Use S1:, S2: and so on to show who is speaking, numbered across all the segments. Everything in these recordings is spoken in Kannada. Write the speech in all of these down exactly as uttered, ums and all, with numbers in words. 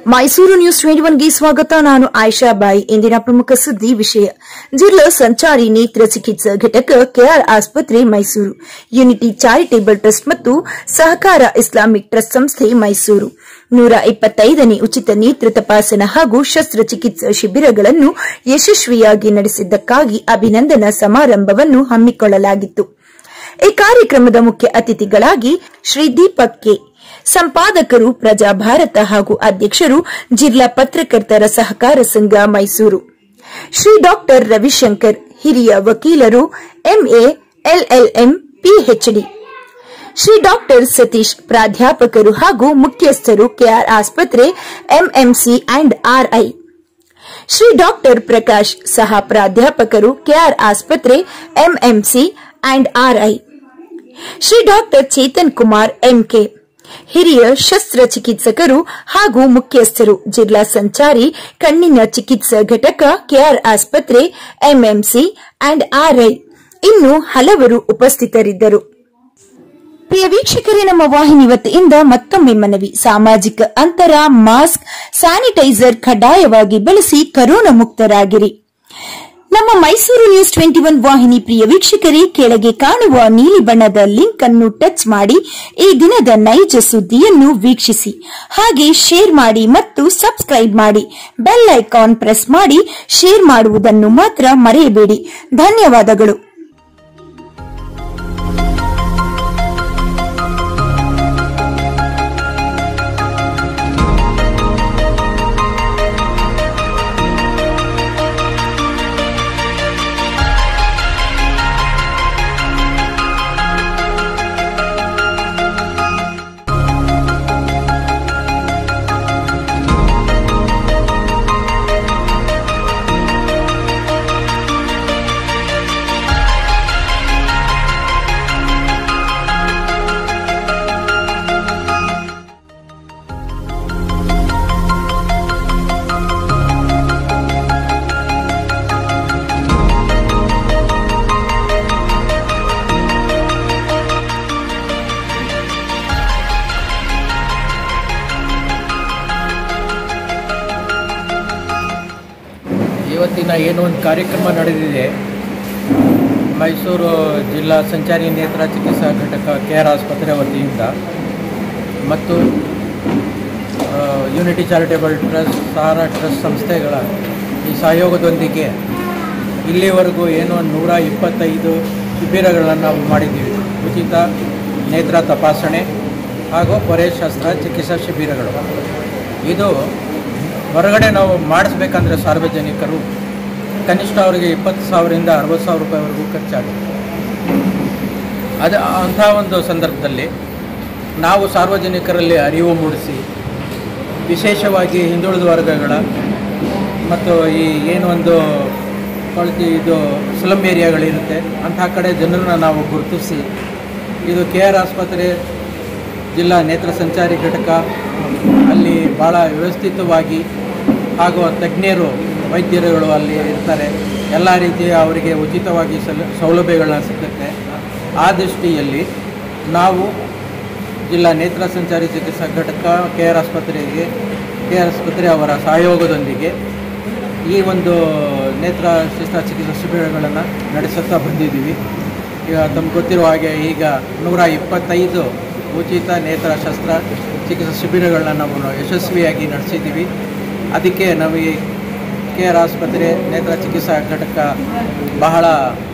S1: ಮೈಸೂರು ನ್ಯೂಸ್ ಇಪ್ಪತ್ತೊಂದು ಗೆ ಸ್ವಾಗತ. ನಾನು ಆಯಿಷಾ ಬಾಯಿ. ಇಂದಿನ ಪ್ರಮುಖ ಸುದ್ದಿ ವಿಷಯ: ಜಿಲ್ಲಾ ಸಂಚಾರಿ ನೇತ್ರ ಚಿಕಿತ್ಸಾ ಘಟಕ, ಕೆಆರ್ ಆಸ್ಪತ್ರೆ ಮೈಸೂರು, ಯೂನಿಟಿ ಚಾರಿಟೇಬಲ್ ಟ್ರಸ್ಟ್ ಮತ್ತು ಸಹಕಾರ ಇಸ್ಲಾಮಿಕ್ ಟ್ರಸ್ಟ್ ಸಂಸ್ಥೆ ಮೈಸೂರು ನೂರ ಇಪ್ಪತ್ತೈದನೇ ಉಚಿತ ನೇತ್ರ ತಪಾಸಣಾ ಹಾಗೂ ಶಸ್ತ್ರಚಿಕಿತ್ಸಾ ಶಿಬಿರಗಳನ್ನು ಯಶಸ್ವಿಯಾಗಿ ನಡೆಸಿದ್ದಕ್ಕಾಗಿ ಅಭಿನಂದನಾ ಸಮಾರಂಭವನ್ನು ಹಮ್ಮಿಕೊಳ್ಳಲಾಗಿತ್ತು. ಈ ಕಾರ್ಯಕ್ರಮದ ಮುಖ್ಯ ಅತಿಥಿಗಳಾಗಿ ಶ್ರೀ ದೀಪಕ್ ಕೆ, ಸಂಪಾದಕರು ಪ್ರಜಾಭಾರತ ಹಾಗೂ ಅಧ್ಯಕ್ಷರು ಜಿಲ್ಲಾ ಪತ್ರಕರ್ತರ ಸಹಕಾರ ಸಂಘ ಮೈಸೂರು; ಶ್ರೀ ಡಾಕ್ಟರ್ ರವಿಶಂಕರ್, ಹಿರಿಯ ವಕೀಲರು, MA, LLM, PhD; Shri doctor Satish, ಪ್ರಾಧ್ಯಾಪಕರು ಹಾಗೂ ಮುಖ್ಯಸ್ಥರು, ಕೆಆರ್ ಆಸ್ಪತ್ರೆ, MMC and RI; Shri doctor Prakash, ಸಹ ಪ್ರಾಧ್ಯಾಪಕರು, ಕೆಆರ್ ಆಸ್ಪತ್ರೆ, MMC and RI; Shri doctor Chetan Kumar, MK, ಹಿರಿಯ ಶಸ್ತ್ರಚಿಕಿತ್ಸಕರು ಹಾಗೂ ಮುಖ್ಯಸ್ಥರು, ಜಿಲ್ಲಾ ಸಂಚಾರಿ ಕಣ್ಣಿನ ಚಿಕಿತ್ಸಾ ಘಟಕ, ಕೆಆರ್ ಆಸ್ಪತ್ರೆ, ಎಂಎಂಸಿ ಅಂಡ್ ಆರ್ಐ ಇನ್ನು ಹಲವರು ಉಪಸ್ಥಿತರಿದ್ದರು. ಪ್ರಿಯ ವೀಕ್ಷಕರೇ, ನಮ್ಮ ವಾಹಿನಿ ವತಿಯಿಂದ ಮತ್ತೊಮ್ಮೆ ಮನವಿ: ಸಾಮಾಜಿಕ ಅಂತರ, ಮಾಸ್ಕ್, ಸ್ಯಾನಿಟೈಸರ್ ಕಡ್ಡಾಯವಾಗಿ ಬಳಸಿ ಕರೋನಾ ಮುಕ್ತರಾಗಿರಿ. ನಮ್ಮ ಮೈಸೂರು ನ್ಯೂಸ್ ಇಪ್ಪತ್ತೊಂದು ವಾಹಿನಿ ಪ್ರಿಯ ವೀಕ್ಷಕರೇ, ಕೆಳಗೆ ಕಾಣುವ ನೀಲಿ ಬಣ್ಣದ ಲಿಂಕ್ ಅನ್ನು ಟಚ್ ಮಾಡಿ ಈ ದಿನದ ನೈಜ ಸುದ್ದಿಯನ್ನು ವೀಕ್ಷಿಸಿ. ಹಾಗೆ ಶೇರ್ ಮಾಡಿ ಮತ್ತು ಸಬ್ಸ್ಕ್ರೈಬ್ ಮಾಡಿ. ಬೆಲ್ ಐಕಾನ್ ಪ್ರೆಸ್ ಮಾಡಿ ಶೇರ್ ಮಾಡುವುದನ್ನು ಮಾತ್ರ ಮರೆಯಬೇಡಿ. ಧನ್ಯವಾದಗಳು.
S2: ಇವತ್ತಿನ ಏನೋ ಒಂದು ಕಾರ್ಯಕ್ರಮ ನಡೆದಿದೆ. ಮೈಸೂರು ಜಿಲ್ಲಾ ಸಂಚಾರಿ ನೇತ್ರ ಚಿಕಿತ್ಸಾ ಘಟಕ, ಕೆಆರ್ ಆಸ್ಪತ್ರೆ ವತಿಯಿಂದ ಮತ್ತು unity charitable trust, Sahara trust ಸಂಸ್ಥೆಗಳ ಈ ಸಹಯೋಗದೊಂದಿಗೆ ಇಲ್ಲಿವರೆಗೂ ಏನೋ ನೂರ ಇಪ್ಪತ್ತೈದು ಶಿಬಿರಗಳನ್ನು ನಾವು ಮಾಡಿದ್ದೀವಿ. ಉಚಿತ ನೇತ್ರ ತಪಾಸಣೆ ಹಾಗೂ ಪೊರೆ ಶಸ್ತ್ರ ಚಿಕಿತ್ಸಾ ಶಿಬಿರಗಳು. ಇದು ಹೊರಗಡೆ ನಾವು ಮಾಡಿಸ್ಬೇಕಂದ್ರೆ ಸಾರ್ವಜನಿಕರು ಕನಿಷ್ಠ ಅವರಿಗೆ ಇಪ್ಪತ್ತು ಸಾವಿರದಿಂದ ಅರವತ್ತು ಸಾವಿರ ರೂಪಾಯಿವರೆಗೂ ಖರ್ಚಾಗುತ್ತೆ. ಅದು ಅಂಥ ಒಂದು ಸಂದರ್ಭದಲ್ಲಿ ನಾವು ಸಾರ್ವಜನಿಕರಲ್ಲಿ ಅರಿವು ಮೂಡಿಸಿ, ವಿಶೇಷವಾಗಿ ಹಿಂದುಳಿದ ವರ್ಗಗಳ ಮತ್ತು ಈ ಏನು ಒಂದು ಕೊಳತಿ ಇದು ಸ್ಲಮ್ ಏರಿಯಾಗಳಿರುತ್ತೆ ಅಂಥ ಕಡೆ ಜನರನ್ನ ನಾವು ಗುರುತಿಸಿ, ಇದು ಕೆ ಆರ್ ಆಸ್ಪತ್ರೆ ಜಿಲ್ಲಾ ನೇತ್ರ ಸಂಚಾರಿ ಘಟಕ, ಅಲ್ಲಿ ಭಾಳ ವ್ಯವಸ್ಥಿತವಾಗಿ ಹಾಗೂ ತಜ್ಞರು, ವೈದ್ಯರುಗಳು ಅಲ್ಲಿ ಇರ್ತಾರೆ. ಎಲ್ಲ ರೀತಿಯ ಅವರಿಗೆ ಉಚಿತವಾಗಿ ಸಲ ಸೌಲಭ್ಯಗಳನ್ನ ಸಿಗುತ್ತೆ. ಆ ದೃಷ್ಟಿಯಲ್ಲಿ ನಾವು ಜಿಲ್ಲಾ ನೇತ್ರ ಸಂಚಾರಿ ಚಿಕಿತ್ಸಾ ಘಟಕ, ಕೆ ಆರ್ ಆಸ್ಪತ್ರೆಗೆ ಕೆ ಆರ್ ಆಸ್ಪತ್ರೆ ಅವರ ಸಹಯೋಗದೊಂದಿಗೆ ಈ ಒಂದು ನೇತ್ರ ಶಸ್ತ್ರಚಿಕಿತ್ಸಾ ಶಿಬಿರಗಳನ್ನು ನಡೆಸುತ್ತಾ ಬಂದಿದ್ದೀವಿ. ಈಗ ತಮ್ಗೆ ಗೊತ್ತಿರುವ ಹಾಗೆ ಈಗ ನೂರ ಇಪ್ಪತ್ತೈದು ಉಚಿತ ನೇತ್ರ ಶಸ್ತ್ರ ಚಿಕಿತ್ಸಾ ಶಿಬಿರಗಳನ್ನ ನಾವು ಯಶಸ್ವಿಯಾಗಿ ನಡೆಸಿದ್ದೀವಿ. ಅದಕ್ಕೆ ನಾವು ಈ ಕೆ ಆರ್ ಆಸ್ಪತ್ರೆ ನೇತ್ರ ಚಿಕಿತ್ಸಾ ಘಟಕ ಬಹಳ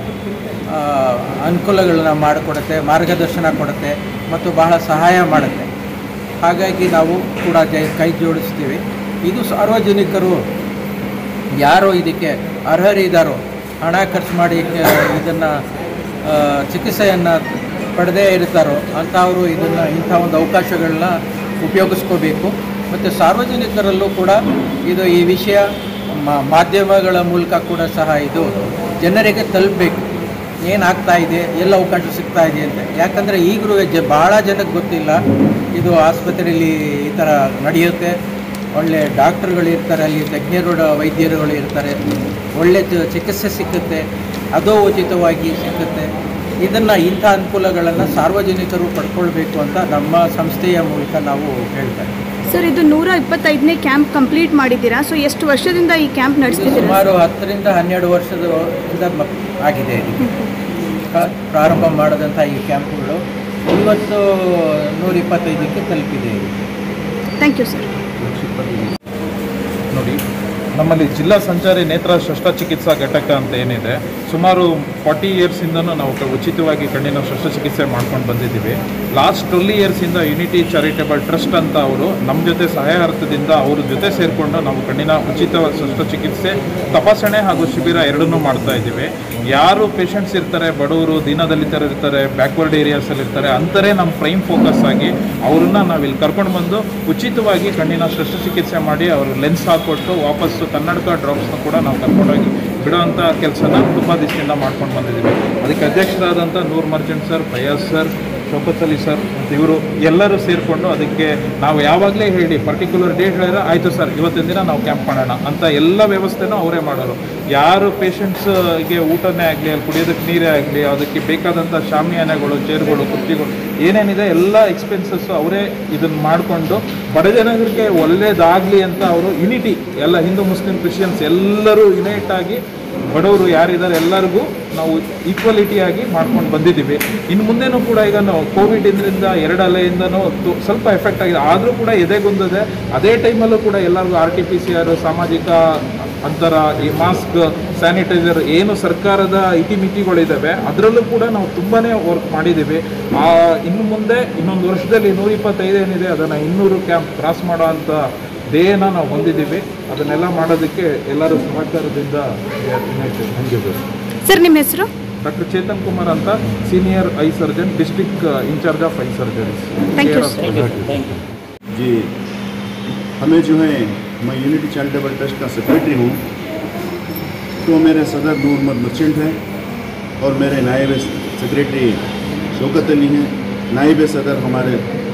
S2: ಅನುಕೂಲಗಳನ್ನ ಮಾಡಿಕೊಡುತ್ತೆ, ಮಾರ್ಗದರ್ಶನ ಕೊಡುತ್ತೆ ಮತ್ತು ಬಹಳ ಸಹಾಯ ಮಾಡುತ್ತೆ. ಹಾಗಾಗಿ ನಾವು ಕೂಡ ಜೈ ಕೈ ಜೋಡಿಸ್ತೀವಿ. ಇದು ಸಾರ್ವಜನಿಕರು ಯಾರು ಇದಕ್ಕೆ ಅರ್ಹರಿದ್ದಾರೋ, ಹಣ ಖರ್ಚು ಮಾಡಿ ಇದನ್ನು ಚಿಕಿತ್ಸೆಯನ್ನು ಪಡೆದೇ ಇರ್ತಾರೋ ಅಂಥವರು ಇದನ್ನು ಇಂಥ ಒಂದು ಅವಕಾಶಗಳನ್ನ ಉಪಯೋಗಿಸ್ಕೋಬೇಕು. ಮತ್ತು ಸಾರ್ವಜನಿಕರಲ್ಲೂ ಕೂಡ ಇದು ಈ ವಿಷಯ ಮಾಧ್ಯಮಗಳ ಮೂಲಕ ಕೂಡ ಸಹ ಇದು ಜನರಿಗೆ ತಲುಪಬೇಕು. ಏನಾಗ್ತಾ ಇದೆ, ಎಲ್ಲ ಅವಕಾಶ ಸಿಗ್ತಾ ಇದೆ ಅಂತ. ಯಾಕಂದರೆ ಈಗಲೂ ಜ ಭಾಳ ಜನಕ್ಕೆ ಗೊತ್ತಿಲ್ಲ ಇದು ಆಸ್ಪತ್ರೆಯಲ್ಲಿ ಈ ಥರ ನಡೆಯುತ್ತೆ. ಒಳ್ಳೆ ಡಾಕ್ಟರ್ಗಳು ಇರ್ತಾರೆ, ಅಲ್ಲಿ ತಜ್ಞರು ವೈದ್ಯರುಗಳು ಇರ್ತಾರೆ, ಒಳ್ಳೆ ಚಿಕಿತ್ಸೆ ಸಿಕ್ಕುತ್ತೆ, ಅದು ಉಚಿತವಾಗಿ ಸಿಕ್ಕುತ್ತೆ. ಇದನ್ನು ಇಂಥ ಅನುಕೂಲಗಳನ್ನು ಸಾರ್ವಜನಿಕರು ಪಡ್ಕೊಳ್ಬೇಕು ಅಂತ ನಮ್ಮ ಸಂಸ್ಥೆಯ ಮೂಲಕ ನಾವು ಹೇಳ್ತಾ ಇದ್ದೀವಿ.
S3: ಸರ್, ಇದು ನೂರ ಇಪ್ಪತ್ತೈದನೇ ಕ್ಯಾಂಪ್ ಕಂಪ್ಲೀಟ್ ಮಾಡಿದ್ದೀರಾ. ಸೊ ಎಷ್ಟು ವರ್ಷದಿಂದ ಈ ಕ್ಯಾಂಪ್ ನಡೆಸ್ತಿದ್ದೀರಾ?
S2: ಸುಮಾರು ಹತ್ತರಿಂದ ಹನ್ನೆರಡು ವರ್ಷದಿಂದ ಮ- ಆಗಿದೆ ಇದಕ್ಕೆ ಕ- ಪ್ರಾರಂಭ ಮಾಡಿದಂಥ ಈ ಕ್ಯಾಂಪ್ಗಳು ಇವತ್ತು ನೂರ ಇಪ್ಪತ್ತೈದಕ್ಕೆ ತಲುಪಿದೆ.
S3: Thank you sir.
S4: ನೋಡಿ, ನಮ್ಮಲ್ಲಿ ಜಿಲ್ಲಾ ಸಂಚಾರಿ ನೇತ್ರ ಶಸ್ತ್ರಚಿಕಿತ್ಸಾ ಘಟಕ ಅಂತ ಏನಿದೆ, ಸುಮಾರು ಫಾರ್ಟಿ ಇಯರ್ಸಿಂದನೂ ನಾವು ಕ- ಉಚಿತವಾಗಿ ಕಣ್ಣಿನ ಶಸ್ತ್ರಚಿಕಿತ್ಸೆ ಮಾಡ್ಕೊಂಡು ಬಂದಿದ್ದೀವಿ. ಲಾಸ್ಟ್ ಟ್ವೆಲ್ ಇಯರ್ಸಿಂದ ಯುನಿಟಿ ಚಾರಿಟೇಬಲ್ ಟ್ರಸ್ಟ್ ಅಂತ ಅವರು ನಮ್ಮ ಜೊತೆ ಸಹಾಯಾರ್ಥದಿಂದ ಅವ್ರ ಜೊತೆ ಸೇರಿಕೊಂಡು ನಾವು ಕಣ್ಣಿನ ಉಚಿತ ಶಸ್ತ್ರಚಿಕಿತ್ಸೆ, ತಪಾಸಣೆ ಹಾಗೂ ಶಿಬಿರ ಎರಡನ್ನೂ ಮಾಡ್ತಾ ಇದ್ದೀವಿ. ಯಾರು ಪೇಷಂಟ್ಸ್ ಇರ್ತಾರೆ, ಬಡವರು, ದೀನದಲಿತರು ಇರ್ತಾರೆ, ಬ್ಯಾಕ್ವರ್ಡ್ ಏರಿಯಾಸಲ್ಲಿ ಇರ್ತಾರೆ, ಅಂಥರೇ ನಮ್ಮ ಪ್ರೈಮ್ ಫೋಕಸ್ ಆಗಿ ಅವ್ರನ್ನ ನಾವು ಇಲ್ಲಿ ಕರ್ಕೊಂಡು ಬಂದು ಉಚಿತವಾಗಿ ಕಣ್ಣಿನ ಶಸ್ತ್ರಚಿಕಿತ್ಸೆ ಮಾಡಿ ಅವ್ರಿಗೆ ಲೆನ್ಸ್ ಹಾಕ್ಕೊಟ್ಟು ವಾಪಸ್ಸು ಕನ್ನಡಕ ಡ್ರಾಪ್ಸ್ನ ಕೂಡ ನಾವು ಕರ್ಕೊಂಡೋಗಿ ಬಿಡೋವಂಥ ಕೆಲಸನ ತುಂಬ ದಿವಸದಿಂದ ಮಾಡ್ಕೊಂಡು ಬಂದಿದ್ದೀವಿ. ಅದಕ್ಕೆ ಅಧ್ಯಕ್ಷರಾದಂಥ Noor Merchant sir, Fayaz sir, Shaukat Ali sir ಮತ್ತು ಇವರು ಎಲ್ಲರೂ ಸೇರಿಕೊಂಡು ಅದಕ್ಕೆ ನಾವು ಯಾವಾಗಲೇ ಹೇಳಿ ಪರ್ಟಿಕ್ಯುಲರ್ ಡೇಟ್ ಹೇಳಿದ್ರೆ ಆಯಿತು ಸರ್ ಇವತ್ತಿನ ದಿನ ನಾವು ಕ್ಯಾಂಪ್ ಮಾಡೋಣ ಅಂತ ಎಲ್ಲ ವ್ಯವಸ್ಥೆನೂ ಅವರೇ ಮಾಡೋರು. ಯಾರು ಪೇಷಂಟ್ಸ್ಗೆ ಊಟನೇ ಆಗಲಿ, ಅಲ್ಲಿ ಕುಡಿಯೋದಕ್ಕೆ ನೀರೇ ಆಗಲಿ, ಅದಕ್ಕೆ ಬೇಕಾದಂಥ ಶಾಮಿಯಾನೆಗಳು, ಚೇರ್ಗಳು, ಕುರ್ಚಿಗಳು ಏನೇನಿದೆ ಎಲ್ಲ ಎಕ್ಸ್ಪೆನ್ಸಸ್ಸು ಅವರೇ ಇದನ್ನು ಮಾಡಿಕೊಂಡು ಬಡ ಜನರಿಗೆ ಒಳ್ಳೆಯದಾಗಲಿ ಅಂತ ಅವರು ಯುನಿಟಿ, ಎಲ್ಲ ಹಿಂದೂ ಮುಸ್ಲಿಂ ಕ್ರಿಶ್ಚಿಯನ್ಸ್ ಎಲ್ಲರೂ ಯುನೈಟ್ ಆಗಿ ಬಡವರು ಯಾರಿದ್ದಾರೆ ಎಲ್ಲರಿಗೂ ನಾವು ಈಕ್ವಾಲಿಟಿಯಾಗಿ ಮಾಡ್ಕೊಂಡು ಬಂದಿದ್ದೀವಿ. ಇನ್ನು ಮುಂದೆನೂ ಕೂಡ ಈಗ ನಾವು ಕೋವಿಡ್ ಇದರಿಂದ ಎರಡು ಅಲೆಯಿಂದನೂ ತು- ಸ್ವಲ್ಪ ಎಫೆಕ್ಟ್ ಆಗಿದೆ, ಆದರೂ ಕೂಡ ಎದೆಗುಂದಿದೆ. ಅದೇ ಟೈಮಲ್ಲೂ ಕೂಡ ಎಲ್ಲರಿಗೂ R T P C R, ಸಾಮಾಜಿಕ ಅಂತರ, ಈ ಮಾಸ್ಕ್, ಸ್ಯಾನಿಟೈಸರ್ ಏನು ಸರ್ಕಾರದ ಇತಿಮಿತಿಗಳಿದ್ದಾವೆ ಅದರಲ್ಲೂ ಕೂಡ ನಾವು ತುಂಬಾ ವರ್ಕ್ ಮಾಡಿದ್ದೀವಿ. ಆ ಇನ್ನು ಮುಂದೆ ಇನ್ನೊಂದು ವರ್ಷದಲ್ಲಿ ನೂರ ಇಪ್ಪತ್ತೈದು ಏನಿದೆ ಅದನ್ನು ಇನ್ನೂರು ಕ್ಯಾಂಪ್ ಕ್ರಾಸ್ ಮಾಡೋ ಅಂಥ ಧ್ಯೇಯನ ನಾವು ಹೊಂದಿದ್ದೀವಿ. ಅದನ್ನೆಲ್ಲ ಮಾಡೋದಕ್ಕೆ ಎಲ್ಲರೂ ಸಹಕಾರದಿಂದ ಹೊಂದಿದ್ದೇವೆ.
S3: ಸರ್, ನಿಮ್ಮ ಹೆಸರು?
S4: ಡಾಕ್ಟರ್ ಚೇತನ್ ಕುಮಾರ್ ಅಂತ, senior eye surgeon, district incharge of eye surgeries.
S3: Thank you sir.
S5: जी, हमें जो है, मैं यूनिटी चैरिटेबल ट्रस्ट का सेक्रेटरी हूँ, तो मेरे सदर नूर मर्चेंट हैं और मेरे नायब सेक्रेटरी शौकत अली हैं, नायब सदर हमारे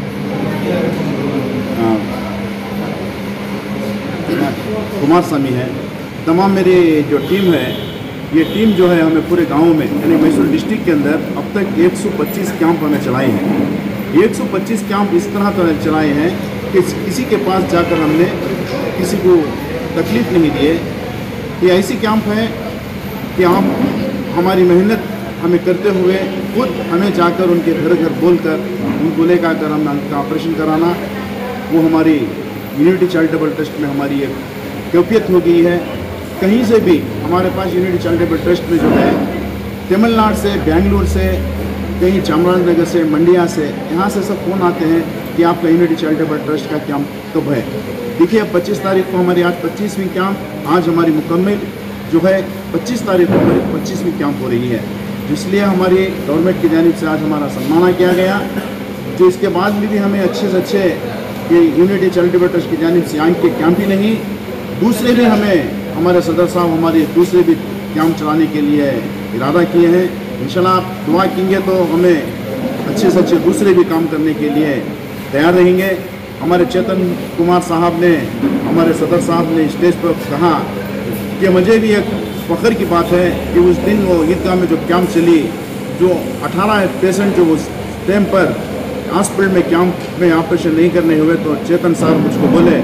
S5: कुमार स्वामी हैं। तमाम मेरी जो टीम है, ये टीम जो है हमें पूरे गाँव में यानी मैसूर डिस्ट्रिक्ट के अंदर अब तक एक सौ पच्चीस कैंप हमें चलाए हैं। एक सौ पच्चीस कैंप इस तरह तो चलाए हैं कि किसी के पास जाकर हमने किसी को तकलीफ़ नहीं दिए। ये ऐसी कैंप है कि हम हमारी मेहनत हमें करते हुए खुद हमें जाकर उनके घर घर बोलकर उनको लेकर आकर हम उनका ऑपरेशन कराना, वो हमारी यूनिटी चैरिटेबल ट्रस्ट में हमारी एक कैफियत हो गई है। कहीं से भी हमारे पास यूनिटी चैरिटेबल ट्रस्ट में जो है, तमिलनाडु से, बेंगलुरु से, कहीं चामराजनगर से, मंडिया से, यहाँ से सब फ़ोन आते हैं कि आपका यूनिटी चैरिटेबल ट्रस्ट का कैंप कब है। देखिए, अब पच्चीस तारीख को हमारी आज पच्चीसवीं कैंप, आज हमारी मुकम्मल जो है पच्चीस तारीख को हमारी पच्चीसवीं कैंप हो रही है, इसलिए हमारी गवर्नमेंट की जानिब से आज हमारा सम्मान किया गया। जो इसके बाद में भी हमें अच्छे से अच्छे ये यूनिटी चैरिटेबल ट्रस्ट की जानिब से यहाँ के कैंप ही नहीं, दूसरे भी हमें हमारे सदर साहब हमारे दूसरे भी कैंप चलाने के लिए इरादा किए हैं। इंशाल्लाह आप दुआ करेंगे तो हमें अच्छे से अच्छे दूसरे भी काम करने के लिए तैयार रहेंगे। हमारे चेतन कुमार साहब ने, हमारे सदर साहब ने स्टेज पर कहा कि मुझे भी एक फ़ख्र की बात है कि उस दिन वो ईदगाह में जो कैंप चली, जो अठारह पेशेंट जो उस टाइम पर हॉस्पिटल में कैंप में ऑपरेशन नहीं करने हुए, तो चेतन साहब मुझको बोले,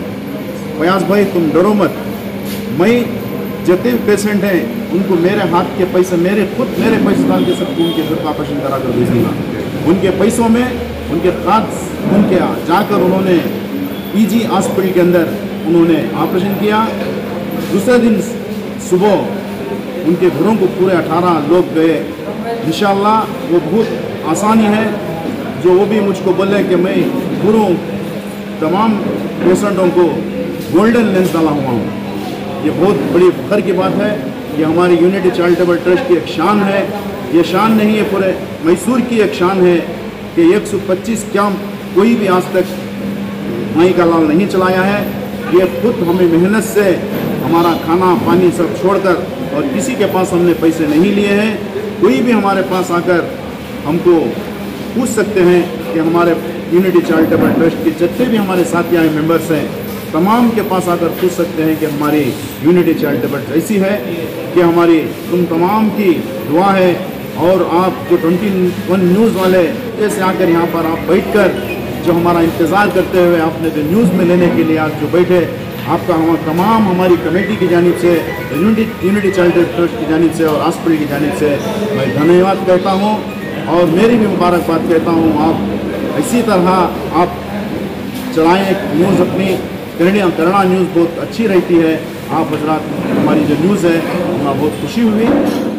S5: फयाज भाई तुम डरो मत, मैं जितने भी पेशेंट हैं उनको मेरे हाथ के पैसे, मेरे खुद मेरे पैसे डाल के सबको उनके घर का ऑपरेशन करा कर भेज दूँगा। उनके पैसों में उनके खाद उनके जाकर उन्होंने पीजी हॉस्पिटल के अंदर उन्होंने ऑपरेशन किया। दूसरे दिन सुबह उनके घरों को पूरे अठारह लोग गए। इंशाल्लाह वो बहुत आसानी है। जो वो भी मुझको बोले कि मैं पूरों तमाम पेशेंटों को गोल्डन लेंस डाला हुआ हूँ, ये बहुत बड़ी फख्र की बात है। ये हमारी यूनिटी चैरिटेबल ट्रस्ट की एक शान है। ये शान नहीं है, पूरे मैसूर की एक शान है कि एक सौ पच्चीस कैंप कोई भी आज तक माई का लाल नहीं चलाया है। ये खुद हमें मेहनत से हमारा खाना पानी सब छोड़कर, और किसी के पास हमने पैसे नहीं लिए हैं। कोई भी हमारे पास आकर हमको पूछ सकते हैं कि हमारे यूनिटी चैरिटेबल ट्रस्ट के जितने भी हमारे साथी आए मेंबर्स हैं, तमाम के पास आकर पूछ सकते हैं कि हमारी यूनिटी चैरिटेबल ट्रस्ट ऐसी है कि हमारी तुम तमाम की दुआ है। और आप जो ट्वेंटी वन न्यूज़ वाले जैसे आकर यहाँ पर आप बैठकर जो हमारा इंतज़ार करते हुए आपने जो न्यूज़ में लेने के लिए आज जो बैठे, आपका हम तमाम हमारी कमेटी की जानिब से, यूनिटी यूनिटी चैरिटेबल ट्रस्ट की जानिब से और हॉस्पिटल की जानिब से मैं धन्यवाद कहता हूँ और मेरी भी मुबारकबाद कहता हूँ। आप इसी तरह आप चलाएँ न्यूज़ अपनी, कन्नड़ा कन्नड़ा न्यूज़ बहुत अच्छी रहती है। आप हजरात हमारी जो न्यूज़ है वहाँ बहुत खुशी हुई।